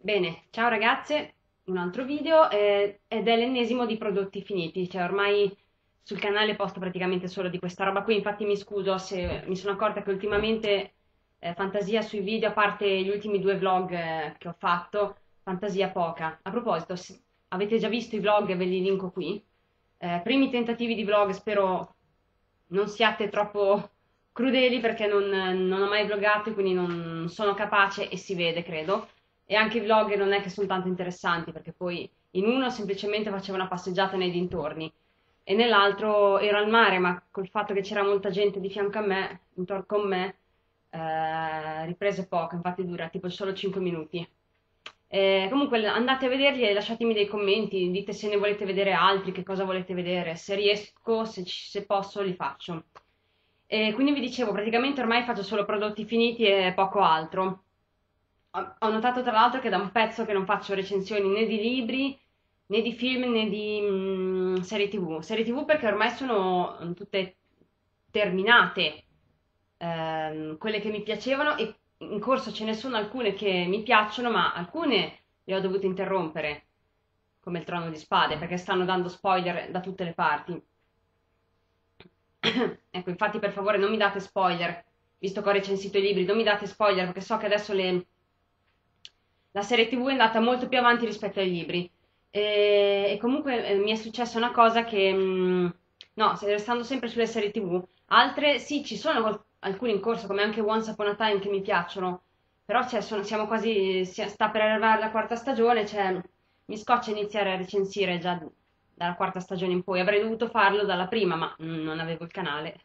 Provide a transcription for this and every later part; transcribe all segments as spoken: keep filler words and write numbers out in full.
Bene, ciao ragazze, un altro video eh, ed è l'ennesimo di prodotti finiti, cioè ormai sul canale posto praticamente solo di questa roba qui, infatti mi scuso se mi sono accorta che ultimamente eh, fantasia sui video, a parte gli ultimi due vlog eh, che ho fatto, fantasia poca. A proposito, se avete già visto i vlog, ve li linko qui. Eh, primi tentativi di vlog, spero non siate troppo crudeli perché non, non ho mai vloggato e quindi non sono capace e si vede, credo. E anche i vlog non è che sono tanto interessanti perché poi in uno semplicemente facevo una passeggiata nei dintorni e nell'altro ero al mare, ma col fatto che c'era molta gente di fianco a me, intorno con me, eh, riprese poco, infatti dura tipo solo cinque minuti. Eh, comunque andate a vederli e lasciatemi dei commenti, dite se ne volete vedere altri, che cosa volete vedere, se riesco, se, ci- se posso, li faccio. E quindi vi dicevo, praticamente ormai faccio solo prodotti finiti e poco altro. Ho ho notato tra l'altro che da un pezzo che non faccio recensioni né di libri, né di film, né di mm, serie T V. Serie T V perché ormai sono mm, tutte terminate, ehm, quelle che mi piacevano e in corso ce ne sono alcune che mi piacciono, ma alcune le ho dovute interrompere, come il Trono di Spade, perché stanno dando spoiler da tutte le parti. Ecco, infatti per favore non mi date spoiler, visto che ho recensito i libri, non mi date spoiler perché so che adesso le la serie T V è andata molto più avanti rispetto ai libri. E, e comunque eh, mi è successa una cosa che, mh, no, se- restando sempre sulle serie T V, altre sì, ci sono qual- alcune in corso, come anche Once Upon a Time, che mi piacciono, però cioè, sono- siamo quasi, si- sta per arrivare la quarta stagione, cioè, mi scoccia iniziare a recensire già dalla quarta stagione in poi, avrei dovuto farlo dalla prima, ma mm, non avevo il canale.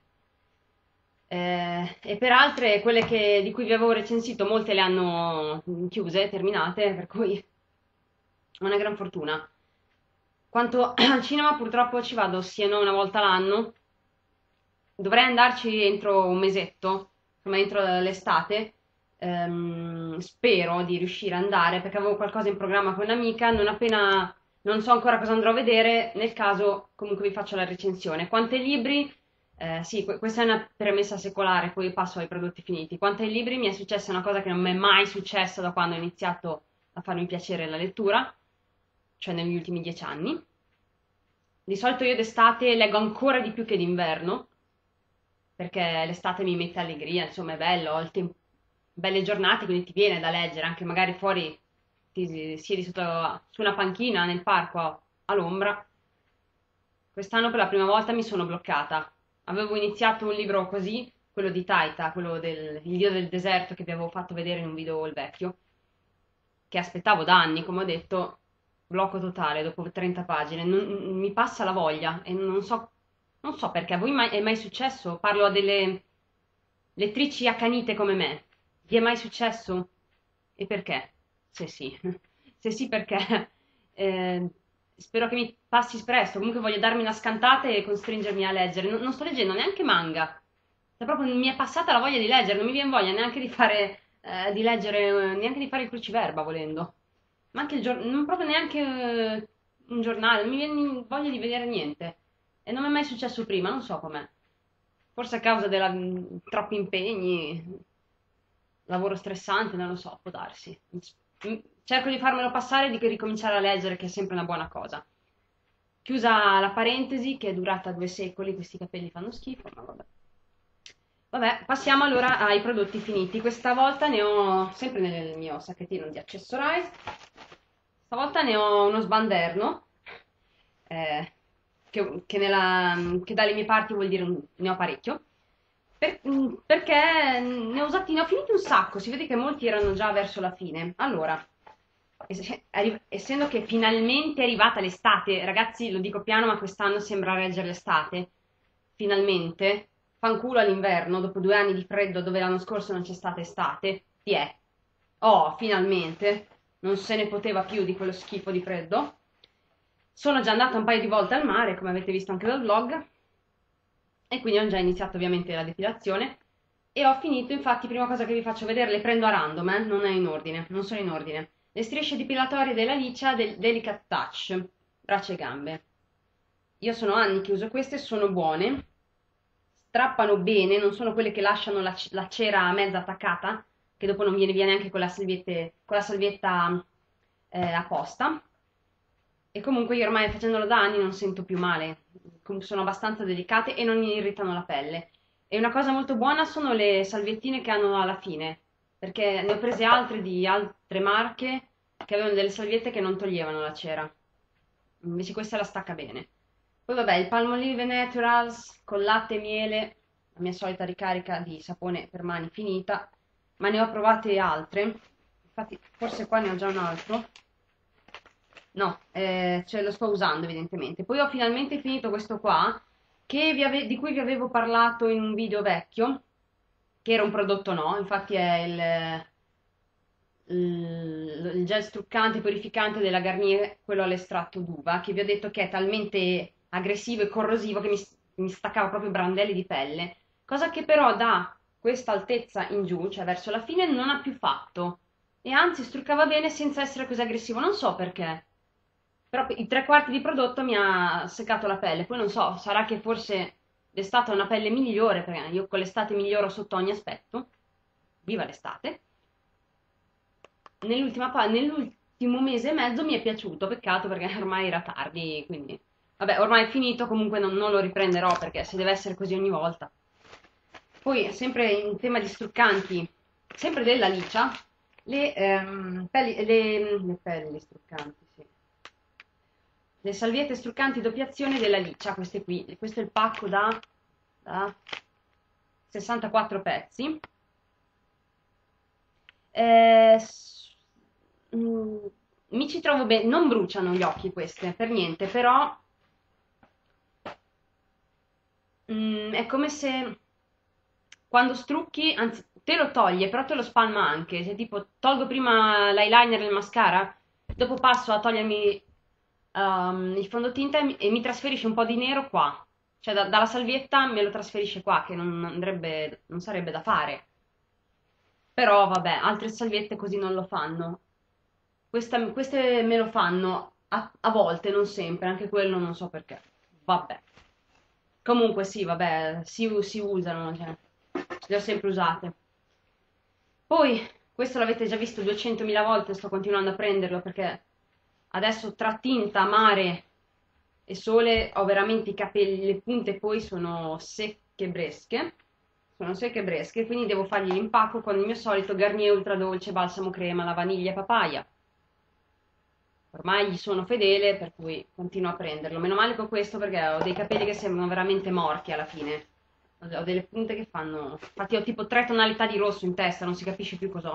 Eh, e per altre, quelle che- di cui vi avevo recensito, molte le hanno chiuse, terminate, per cui una gran fortuna. Quanto al cinema, purtroppo ci vado sì e no una volta l'anno. Dovrei andarci entro un mesetto, insomma entro l'estate. Ehm, spero di riuscire ad andare perché avevo qualcosa in programma con un'amica. Non appena, non so ancora cosa andrò a vedere, nel caso comunque vi faccio la recensione. Quanto ai libri, eh, sì, que- questa è una premessa secolare, poi passo ai prodotti finiti. Quanto ai libri, mi è successa una cosa che non mi è mai successa da quando ho iniziato a farmi piacere la lettura, cioè negli ultimi dieci anni. Di solito io d'estate leggo ancora di più che d'inverno, perché l'estate mi mette allegria, insomma è bello, ho il tempo, belle giornate, quindi ti viene da leggere, anche magari fuori ti siedi sotto, su una panchina nel parco all'ombra. Quest'anno per la prima volta mi sono bloccata. Avevo iniziato un libro così, quello di Taita, quello del Il dio del deserto che vi avevo fatto vedere in un video il vecchio, che aspettavo da anni, come ho detto, blocco totale dopo trenta pagine. Non- mi passa la voglia e non so, non so perché. A voi mai, è mai successo? Parlo a delle lettrici accanite come me. Vi è mai successo? E perché? Se sì. Se sì, perché? Eh, spero che mi passi presto. Comunque voglio darmi una scantata e costringermi a leggere. Non, non sto leggendo neanche manga. Cioè, proprio mi è passata la voglia di leggere, non mi viene voglia neanche di fare, eh, di leggere, eh, neanche di fare il cruciverba volendo. Ma anche il giornale, non proprio neanche eh, un giornale, non mi viene voglia di vedere niente. E non mi è mai successo prima, non so com'è. Forse a causa della mh, troppi impegni, lavoro stressante, non lo so, può darsi. Mm, cerco di farmelo passare e di ricominciare a leggere, che è sempre una buona cosa. Chiusa la parentesi, che è durata due secoli, questi capelli fanno schifo, ma vabbè. Vabbè, passiamo allora ai prodotti finiti. Questa volta ne ho, sempre nel mio sacchettino di Accessorize, stavolta ne ho uno sbanderno, eh, che, che nella- che dalle mie parti vuol dire un- ne ho parecchio, per- mm, perché ne ho usati, ne ho finiti un sacco, si vede che molti erano già verso la fine. Allora, es- arri- essendo che finalmente è arrivata l'estate, ragazzi, lo dico piano, ma quest'anno sembra reggere l'estate, finalmente, fanculo all'inverno, dopo due anni di freddo dove l'anno scorso non c'è stata estate, ti è. Oh, finalmente, non se ne poteva più di quello schifo di freddo. Sono già andata un paio di volte al mare, come avete visto anche dal vlog, e quindi ho già iniziato ovviamente la depilazione e ho finito, infatti, prima cosa che vi faccio vedere, le prendo a random, eh, non è in ordine, non sono in ordine. Le strisce depilatorie della Licia del Delicate Touch, braccia e gambe. Io sono anni che uso queste, sono buone, strappano bene, non sono quelle che lasciano la, c- la cera mezza attaccata, che dopo non viene via neanche con la salviette- con la salvietta eh, apposta. E comunque io ormai facendolo da anni non sento più male, sono abbastanza delicate e non mi irritano la pelle. E una cosa molto buona sono le salviettine che hanno alla fine, perché ne ho prese altre di altre marche che avevano delle salviette che non toglievano la cera. Invece questa la stacca bene. Poi vabbè, il Palmolive Naturals con latte e miele, la mia solita ricarica di sapone per mani finita, ma ne ho provate altre. Infatti forse qua ne ho già un altro. No, eh, ce lo sto usando evidentemente. Poi ho finalmente finito questo qua, che vi ave- di cui vi avevo parlato in un video vecchio, che era un prodotto no, infatti è il, il, il gel struccante purificante della Garnier, quello all'estratto d'uva, che vi ho detto che è talmente aggressivo e corrosivo che mi, mi staccava proprio brandelli di pelle, cosa che però da questa altezza in giù, cioè verso la fine, non ha più fatto. E anzi struccava bene senza essere così aggressivo, non so perché. Però i tre quarti di prodotto mi ha seccato la pelle. Poi non so, sarà che forse d'estate ho una pelle migliore, perché io con l'estate miglioro sotto ogni aspetto. Viva l'estate! Nell'ultima pa- nell'ultimo mese e mezzo mi è piaciuto, peccato perché ormai era tardi, quindi... Vabbè, ormai è finito, comunque non, non lo riprenderò perché se deve essere così ogni volta. Poi, sempre in tema di struccanti, sempre della Licia, le, ehm, pelli, le, le pelli struccanti, sì. Le salviette struccanti doppia azione della Licia, queste qui. Questo è il pacco da, da sessantaquattro pezzi. Eh, s- mm, mi ci trovo bene, non bruciano gli occhi queste, per niente, però mm, è come se quando strucchi, anzi, te lo toglie, però te lo spalma anche. Se tipo tolgo prima l'eyeliner e il mascara, dopo passo a togliermi um, il fondotinta e mi, e mi trasferisce un po' di nero qua. Cioè da- dalla salvietta me lo trasferisce qua, che non andrebbe, non sarebbe da fare. Però vabbè, altre salviette così non lo fanno. Questa- queste me lo fanno a, a volte, non sempre, anche quello non so perché. Vabbè. Comunque sì, vabbè, si, si usano, cioè, le ho sempre usate. Poi, questo l'avete già visto duecentomila volte, sto continuando a prenderlo perché adesso tra tinta, mare e sole ho veramente i capelli, le punte poi sono secche bresche, sono secche bresche, quindi devo fargli l'impacco con il mio solito Garnier Ultra Dolce Balsamo Crema, la vaniglia e papaya. Ormai gli sono fedele, per cui continuo a prenderlo. Meno male con questo perché ho dei capelli che sembrano veramente morti alla fine. Ho delle punte che fanno... Infatti ho tipo tre tonalità di rosso in testa, non si capisce più cos'ho.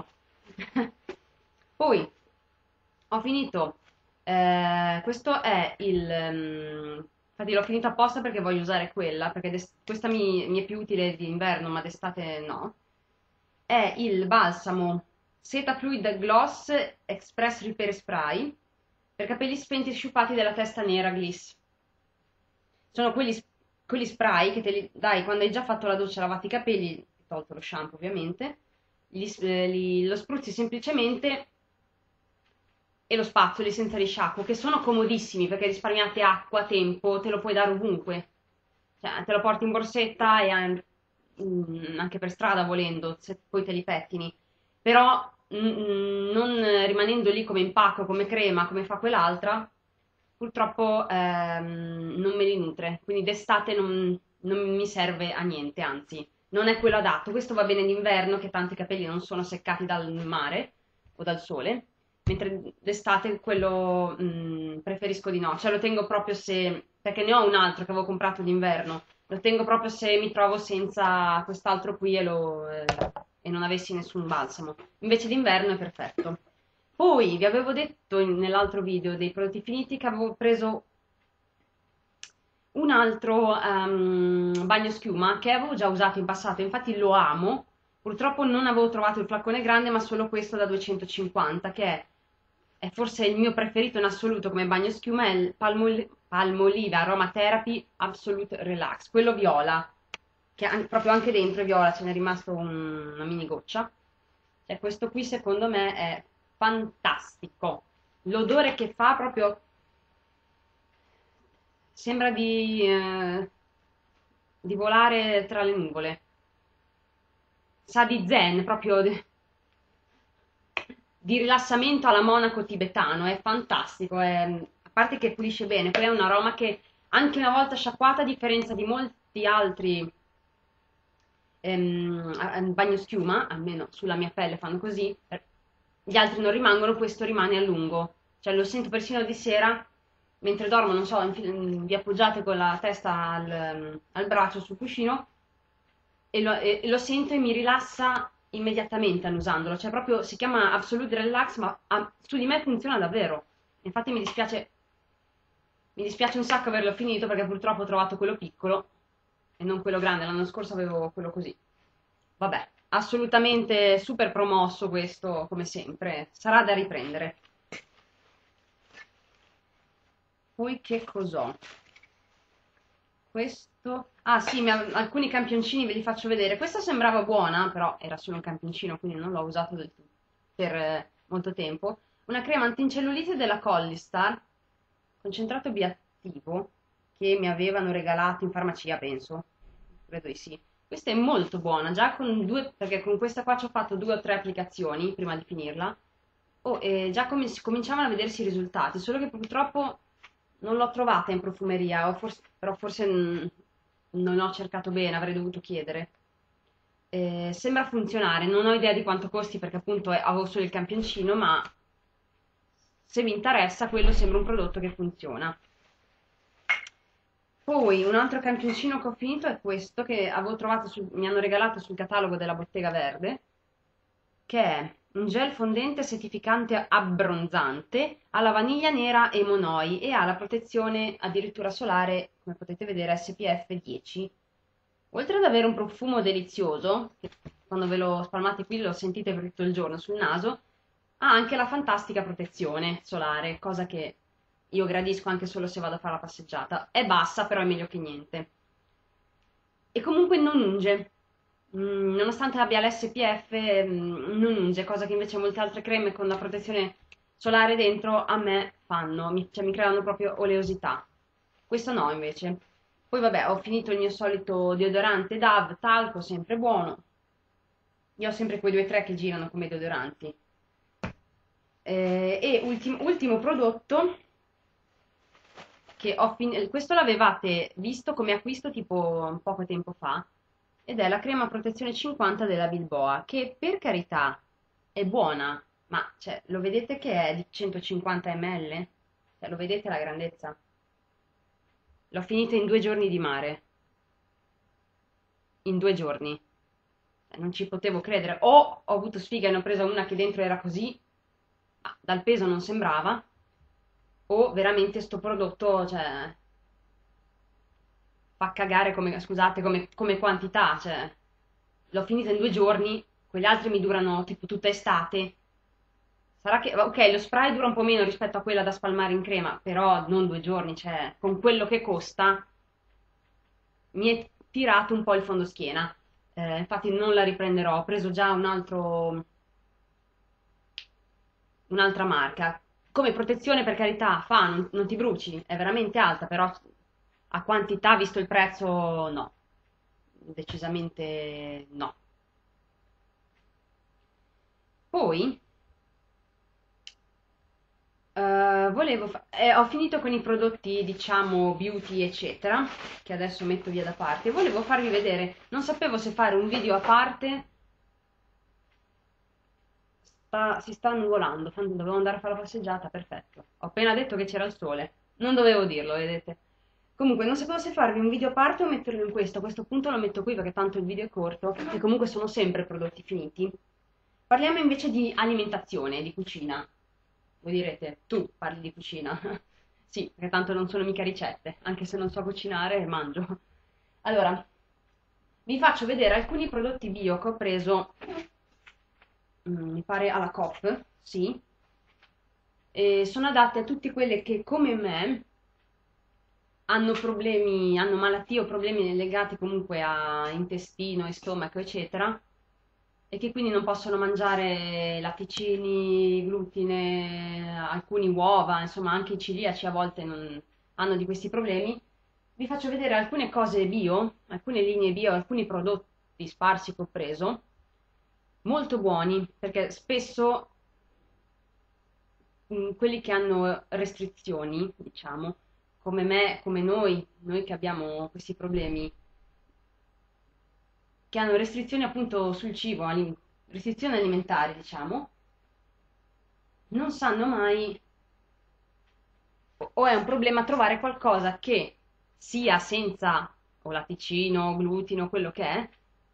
Poi ho finito. Eh, questo è il... um, infatti l'ho finito apposta perché voglio usare quella, perché d'est- questa mi, mi è più utile d'inverno, ma d'estate no. È il balsamo Seta Fluid Gloss Express Repair Spray per capelli spenti e sciupati della testa nera Gliss. Sono quegli, quegli spray che te li dai quando hai già fatto la doccia, lavati i capelli, tolto lo shampoo ovviamente, li, eh, li- lo spruzzi semplicemente e lo spazzoli senza risciacquo, che sono comodissimi perché risparmiate acqua, tempo, te lo puoi dare ovunque. Cioè, te lo porti in borsetta e an- mm, anche per strada volendo, se poi te li pettini. Però mm, non rimanendo lì come impacco, come crema, come fa quell'altra, purtroppo ehm, non me li nutre. Quindi d'estate non, non mi serve a niente, anzi, non è quello adatto. Questo va bene d'inverno, che tanti capelli non sono seccati dal mare o dal sole, mentre d'estate quello mh, preferisco di no, cioè lo tengo proprio se, perché ne ho un altro che avevo comprato d'inverno, lo tengo proprio se mi trovo senza quest'altro qui e, lo, eh, e non avessi nessun balsamo, invece d'inverno è perfetto. Poi vi avevo detto in- nell'altro video dei prodotti finiti che avevo preso un altro ehm, bagno schiuma che avevo già usato in passato, infatti lo amo. Purtroppo non avevo trovato il flacone grande, ma solo questo da duecentocinquanta, che è, è forse il mio preferito in assoluto come bagno schiuma, è il Palmol- Palmolive Aromatherapy Absolute Relax, quello viola, che an- proprio anche dentro è viola, ce n'è rimasto un- una mini goccia. Cioè, questo qui secondo me è fantastico. L'odore che fa proprio sembra di, eh, di volare tra le nuvole. Sa di zen, proprio di rilassamento alla monaco tibetano, è fantastico, è, a parte che pulisce bene, poi è un aroma che anche una volta sciacquata, a differenza di molti altri ehm, bagnoschiuma, almeno sulla mia pelle fanno così, gli altri non rimangono, questo rimane a lungo, cioè lo sento persino di sera, mentre dormo, non so, in- vi appoggiate con la testa al, al braccio sul cuscino, e lo, e- e lo sento e mi rilassa immediatamente annusandolo, cioè proprio si chiama Absolute Relax, ma ah, su di me funziona davvero. Infatti mi dispiace, mi dispiace un sacco averlo finito perché purtroppo ho trovato quello piccolo e non quello grande, l'anno scorso avevo quello così. Vabbè, assolutamente super promosso questo, come sempre, sarà da riprendere. Poi che cos'ho? Questo... Ah sì, mi ha- alcuni campioncini ve li faccio vedere. Questa sembrava buona, però era solo un campioncino, quindi non l'ho usato del tutto per eh, molto tempo. Una crema antincellulite della Collistar, concentrato biattivo, che mi avevano regalato in farmacia, penso. Credo di sì. Questa è molto buona, già con due, perché con questa qua ci ho fatto due o tre applicazioni prima di finirla. Oh, e già com- cominciavano a vedersi i risultati, solo che purtroppo non l'ho trovata in profumeria, o forse- però forse mm, non ho cercato bene, avrei dovuto chiedere. Eh, sembra funzionare, non ho idea di quanto costi perché appunto è- avevo solo il campioncino, ma se vi interessa quello sembra un prodotto che funziona. Poi un altro campioncino che ho finito è questo che avevo trovato sul- mi hanno regalato sul catalogo della Bottega Verde, che è un gel fondente settificante abbronzante alla vaniglia nera e monoi e ha la protezione addirittura solare, come potete vedere, S P F dieci. Oltre ad avere un profumo delizioso, che quando ve lo spalmate qui lo sentite per tutto il giorno sul naso, ha anche la fantastica protezione solare, cosa che io gradisco anche solo se vado a fare la passeggiata. È bassa, però è meglio che niente. E comunque non unge. Mm, nonostante abbia l'S P F, mm, non unge, cosa che invece molte altre creme con la protezione solare dentro a me fanno, mi, cioè mi creano proprio oleosità. Questo no, invece. Poi vabbè, ho finito il mio solito deodorante Dove, talco, sempre buono. Io ho sempre quei due o tre che girano come deodoranti. Eh, e ultim- ultimo prodotto che ho finito, questo l'avevate visto come acquisto tipo poco tempo fa, ed è la crema protezione cinquanta della Bilboa, che per carità è buona, ma cioè, lo vedete che è di centocinquanta millilitri? Cioè, lo vedete la grandezza? L'ho finita in due giorni di mare, in due giorni. Cioè, non ci potevo credere. O ho avuto sfiga e ne ho presa una che dentro era così, ma dal peso non sembrava, o veramente sto prodotto, cioè, fa cagare come, scusate, come, come quantità, cioè, l'ho finita in due giorni, quegli altri mi durano tipo tutta estate. Sarà che, ok, lo spray dura un po' meno rispetto a quella da spalmare in crema, però non due giorni, cioè, con quello che costa, mi è tirato un po' il fondoschiena. Eh, infatti non la riprenderò, ho preso già un altro, un'altra marca. Come protezione, per carità, fa, non, non ti bruci, è veramente alta, però a quantità, visto il prezzo, no. Decisamente no. Poi eh, volevo fa- eh, ho finito con i prodotti, diciamo, beauty, eccetera, che adesso metto via da parte. Volevo farvi vedere, non sapevo se fare un video a parte. Sta- si sta annuvolando, fan- dovevo andare a fare la passeggiata, perfetto. Ho appena detto che c'era il sole, non dovevo dirlo, vedete. Comunque, non sapevo se farvi un video a parte o metterlo in questo. A questo punto lo metto qui perché tanto il video è corto e comunque sono sempre prodotti finiti. Parliamo invece di alimentazione, di cucina. Voi direte, tu parli di cucina. Sì, perché tanto non sono mica ricette, anche se non so cucinare, mangio. Allora, vi faccio vedere alcuni prodotti bio che ho preso, mm, mi pare alla Coop, sì, e sono adatte a tutti quelli che, come me, hanno problemi, hanno malattie o problemi legati comunque a intestino e stomaco, eccetera, e che quindi non possono mangiare latticini, glutine, alcuni uova, insomma anche i celiaci a volte non hanno di questi problemi. Vi faccio vedere alcune cose bio, alcune linee bio, alcuni prodotti sparsi che ho preso, molto buoni, perché spesso mh, quelli che hanno restrizioni, diciamo, come me, come noi, noi che abbiamo questi problemi, che hanno restrizioni appunto sul cibo, ali- restrizioni alimentari, diciamo, non sanno mai, o o è un problema trovare qualcosa che sia senza o latticino, glutine, quello che è,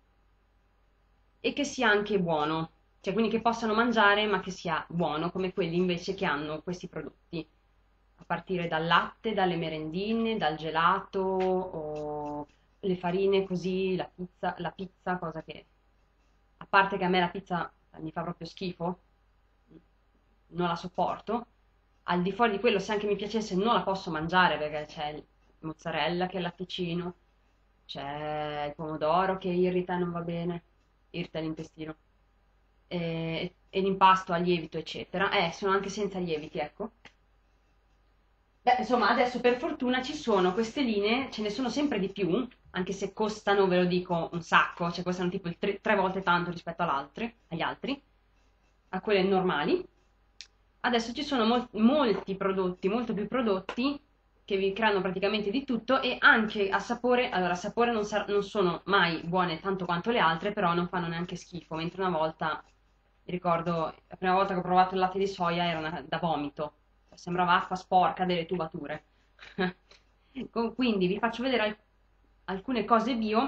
e che sia anche buono, cioè quindi che possano mangiare ma che sia buono, come quelli invece che hanno questi prodotti, a partire dal latte, dalle merendine, dal gelato o le farine così, la pizza, la pizza, cosa che, a parte che a me la pizza mi fa proprio schifo, non la sopporto, al di fuori di quello se anche mi piacesse non la posso mangiare perché c'è il mozzarella che è latticino, c'è il pomodoro che irrita e non va bene, irrita l'intestino, e, e l'impasto a lievito, eccetera. Eh, sono anche senza lieviti, ecco. Beh, insomma, adesso per fortuna ci sono queste linee, ce ne sono sempre di più, anche se costano, ve lo dico, un sacco, cioè costano tipo il tre, tre volte tanto rispetto all'altri, agli altri, a quelle normali. Adesso ci sono mol- molti prodotti, molto più prodotti che vi creano praticamente di tutto e anche a sapore, allora a sapore non, sar- non sono mai buone tanto quanto le altre, però non fanno neanche schifo, mentre una volta, mi ricordo, la prima volta che ho provato il latte di soia era una- da vomito, cioè, sembrava acqua sporca delle tubature. Con- Quindi vi faccio vedere al- alcune cose bio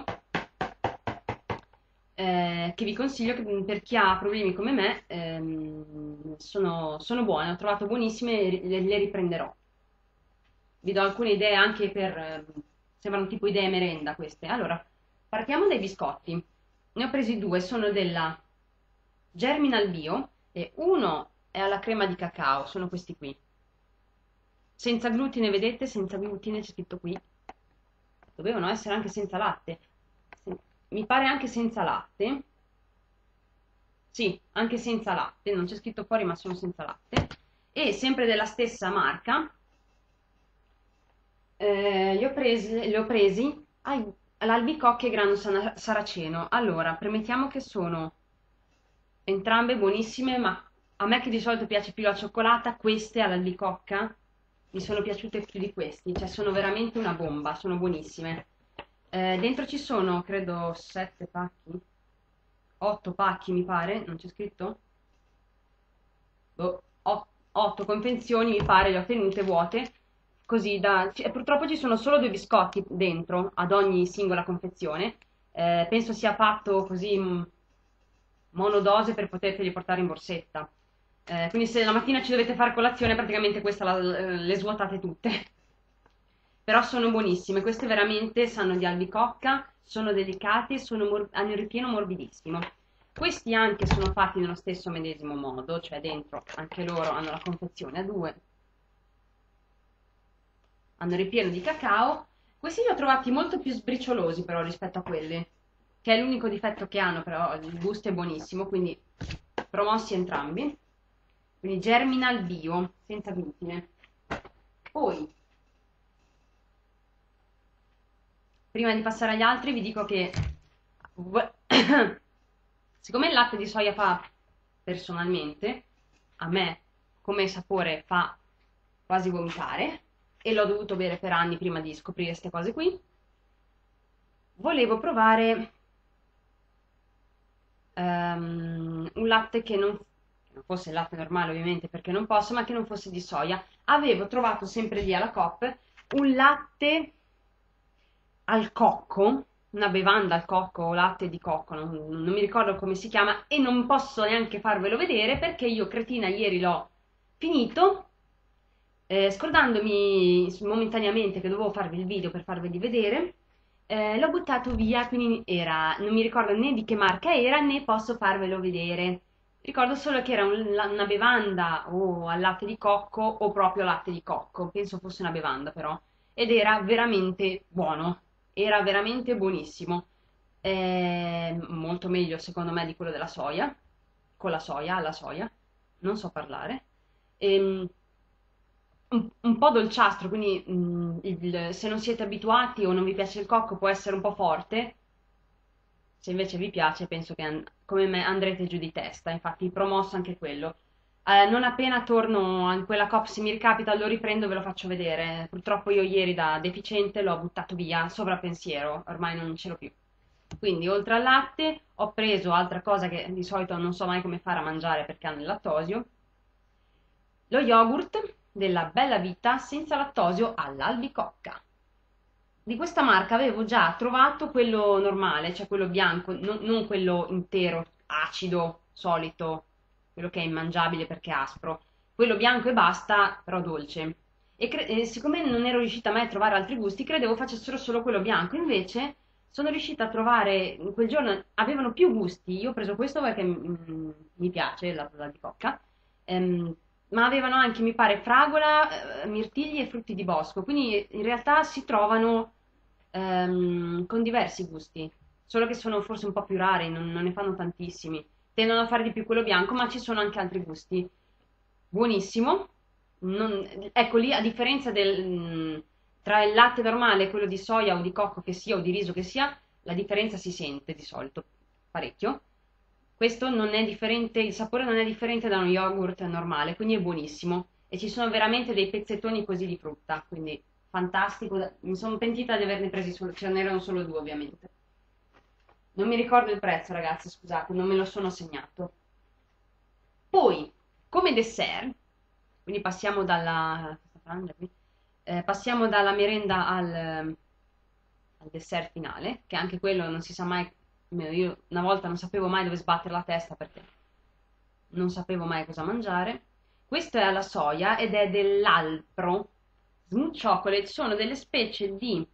eh, che vi consiglio che, per chi ha problemi come me, ehm, sono, sono buone, ho trovato buonissime e ri- le, le riprenderò. Vi do alcune idee anche per, ehm, sembrano tipo idee merenda queste. Allora, partiamo dai biscotti. Ne ho presi due, sono della Germinal Bio e uno è alla crema di cacao, sono questi qui. Senza glutine, vedete? Senza glutine c'è scritto qui. Dovevano essere anche senza latte. Se- Mi pare anche senza latte. Sì, anche senza latte, non c'è scritto fuori ma sono senza latte. E sempre della stessa marca, eh, li ho presi, li ho presi ai- all'albicocche e grano sana- saraceno. Allora, premettiamo che sono entrambe buonissime, ma a me che di solito piace più la cioccolata, queste all'albicocca mi sono piaciute più di questi, cioè sono veramente una bomba, sono buonissime. Eh, dentro ci sono, credo, sette pacchi, otto pacchi mi pare, non c'è scritto? Boh, ot- otto confezioni mi pare le ho tenute vuote, così da... ci- purtroppo ci sono solo due biscotti dentro ad ogni singola confezione. Eh, penso sia fatto così mh, monodose per poterteli portare in borsetta. Eh, quindi se la mattina ci dovete fare colazione, praticamente questa la- le svuotate tutte. Però sono buonissime, queste veramente sanno di albicocca, sono delicate, sono mor- hanno il ripieno morbidissimo. Questi anche sono fatti nello stesso medesimo modo, cioè dentro anche loro hanno la confezione a due, hanno il ripieno di cacao. Questi li ho trovati molto più sbriciolosi però rispetto a quelli, che è l'unico difetto che hanno, però il gusto è buonissimo, quindi promossi entrambi. Quindi Germinal Bio, senza glutine. Poi, prima di passare agli altri, vi dico che siccome il latte di soia fa, personalmente, a me come sapore fa quasi vomitare, e l'ho dovuto bere per anni prima di scoprire queste cose qui, volevo provare ehm, un latte che non, che non fosse il latte normale ovviamente perché non posso, ma che non fosse di soia. Avevo trovato sempre lì alla Coop un latte al cocco, una bevanda al cocco o latte di cocco, non, non mi ricordo come si chiama e non posso neanche farvelo vedere perché io cretina ieri l'ho finito, eh, scordandomi momentaneamente che dovevo farvi il video per farveli vedere, eh, l'ho buttato via, quindi era, non mi ricordo né di che marca era né posso farvelo vedere. Ricordo solo che era un- la- una bevanda o al latte di cocco o proprio latte di cocco, penso fosse una bevanda però, ed era veramente buono, era veramente buonissimo. Eh, molto meglio secondo me di quello della soia, con la soia, alla soia, non so parlare. Ehm, un, un po' dolciastro, quindi mm, il- se non siete abituati o non vi piace il cocco può essere un po' forte, se invece vi piace penso che an- come me andrete giù di testa, infatti promosso anche quello. Eh, non appena torno in quella COP, se mi ricapita lo riprendo e ve lo faccio vedere. Purtroppo io ieri da deficiente l'ho buttato via, sovrappensiero, ormai non ce l'ho più. Quindi oltre al latte ho preso altra cosa che di solito non so mai come fare a mangiare perché hanno il lattosio, lo yogurt della Bella Vita senza lattosio all'albicocca. Di questa marca avevo già trovato quello normale, cioè quello bianco, non, non quello intero, acido, solito, quello che è immangiabile perché è aspro. Quello bianco e basta, però dolce. E, cre- e siccome non ero riuscita mai a trovare altri gusti, credevo facessero solo quello bianco. Invece sono riuscita a trovare, in quel giorno avevano più gusti. Io ho preso questo perché mm, mi piace la, la di cocca, ehm, ma avevano anche, mi pare, fragola, eh, mirtilli e frutti di bosco. Quindi in realtà si trovano ehm, con diversi gusti, solo che sono forse un po' più rari, non, non ne fanno tantissimi. Tendono a fare di più quello bianco, ma ci sono anche altri gusti. Buonissimo. Non- ecco lì, a differenza del, mm, tra il latte normale e quello di soia o di cocco che sia o di riso che sia, la differenza si sente di solito parecchio. Questo non è differente, il sapore non è differente da uno yogurt normale, quindi è buonissimo. E ci sono veramente dei pezzettoni così di frutta, quindi fantastico. Mi sono pentita di averne presi solo, ce n'erano solo due ovviamente. Non mi ricordo il prezzo, ragazzi, scusate, non me lo sono segnato. Poi, come dessert, quindi passiamo dalla, questa frangia qui, eh, passiamo dalla merenda al, al dessert finale, che anche quello non si sa mai, almeno io una volta non sapevo mai dove sbattere la testa perché non sapevo mai cosa mangiare. Questo è alla soia ed è dell'Alpro Smooth Chocolate, sono delle specie di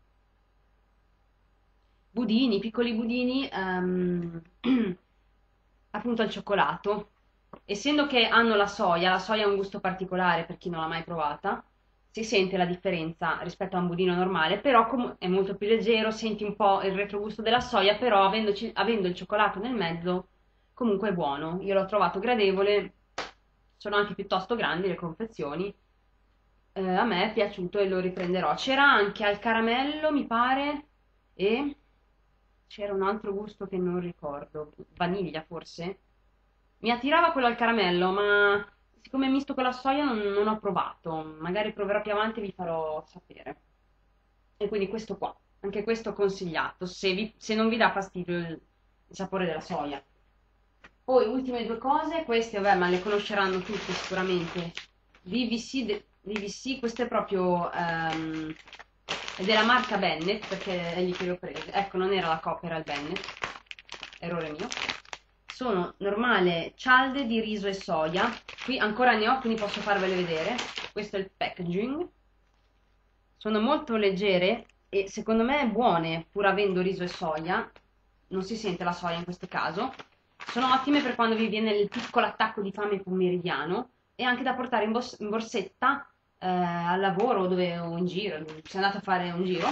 budini, piccoli budini, ehm, appunto al cioccolato. Essendo che hanno la soia, la soia ha un gusto particolare per chi non l'ha mai provata, si sente la differenza rispetto a un budino normale, però com- è molto più leggero, senti un po' il retrogusto della soia, però avendoci- avendo il cioccolato nel mezzo, comunque è buono. Io l'ho trovato gradevole, sono anche piuttosto grandi le confezioni. Eh, a me è piaciuto e lo riprenderò. C'era anche al caramello, mi pare, e c'era un altro gusto che non ricordo, vaniglia forse? Mi attirava quello al caramello, ma siccome è misto con la soia non, non ho provato. Magari proverò più avanti e vi farò sapere. E quindi questo qua, anche questo consigliato, se, vi- se non vi dà fastidio il, il sapore della soia. Poi, ultime due cose, queste, vabbè, ma le conosceranno tutti sicuramente. V V C, de- V V C, questo è proprio, ehm, è della marca Bennett, perché è lì che le ho prese. Ecco, non era la Coop, era il Bennett, errore mio. Sono normale cialde di riso e soia, qui ancora ne ho, quindi posso farvele vedere. Questo è il packaging. Sono molto leggere e secondo me buone, pur avendo riso e soia. Non si sente la soia in questo caso. Sono ottime per quando vi viene il piccolo attacco di fame pomeridiano e anche da portare in, bos- in borsetta eh, al lavoro o dove o in giro, se andate a fare un giro.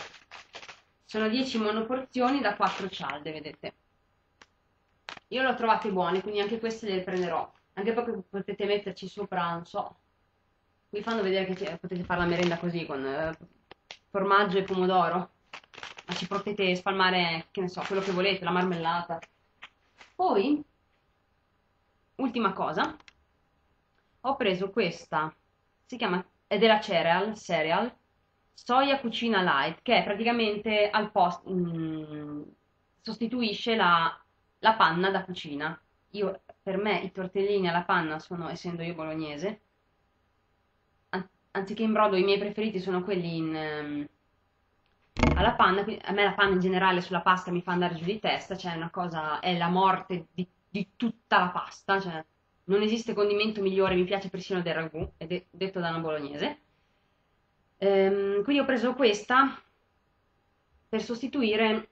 Sono dieci monoporzioni da quattro cialde, vedete. Io le ho trovate buone, quindi anche queste le prenderò. Anche perché potete metterci sopra, non so, qui fanno vedere che ci- potete fare la merenda così con eh, formaggio e pomodoro, ma ci potete spalmare, che ne so, quello che volete, la marmellata. Poi, ultima cosa, ho preso questa, si chiama, è della Cereal, Cereal, soia cucina light, che è praticamente al posto, sostituisce la, la panna da cucina. Io, per me i tortellini alla panna sono, essendo io bolognese, an- anziché in brodo i miei preferiti sono quelli in, ehm, alla panna, quindi a me la panna in generale sulla pasta mi fa andare giù di testa, cioè è una cosa, è la morte di, di tutta la pasta, cioè non esiste condimento migliore, mi piace persino del ragù, è de- detto da una bolognese. Ehm, quindi ho preso questa per sostituire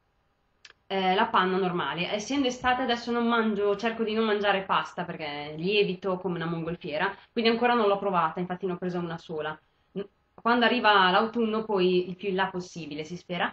eh, la panna normale. Essendo estate adesso non mangio, cerco di non mangiare pasta perché lievito come una mongolfiera, quindi ancora non l'ho provata, infatti ne ho presa una sola. N- Quando arriva l'autunno, poi il più in là possibile, si spera,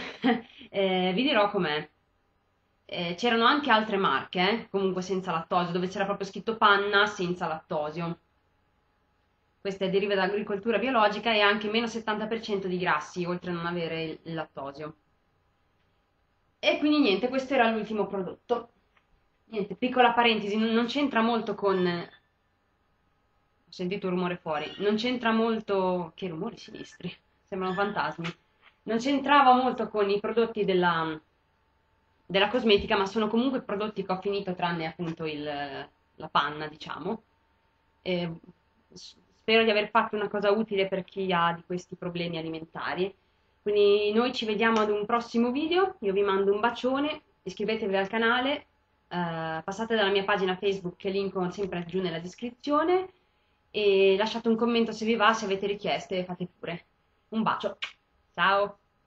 eh, vi dirò com'è. Eh, c'erano anche altre marche, eh, comunque senza lattosio, dove c'era proprio scritto panna senza lattosio. Questa deriva dall'agricoltura biologica e ha anche meno settanta per cento di grassi, oltre a non avere il, il lattosio. E quindi niente, questo era l'ultimo prodotto. Niente, piccola parentesi, non non c'entra molto con... Ho sentito un rumore fuori, non c'entra molto... Che rumori sinistri, sembrano fantasmi. Non c'entrava molto con i prodotti della, della cosmetica, ma sono comunque prodotti che ho finito tranne appunto il, la panna, diciamo. E s- spero di aver fatto una cosa utile per chi ha di questi problemi alimentari. Quindi noi ci vediamo ad un prossimo video, io vi mando un bacione, iscrivetevi al canale, eh, passate dalla mia pagina Facebook che linko sempre giù nella descrizione e lasciate un commento se vi va, se avete richieste fate pure. Un bacio, ciao!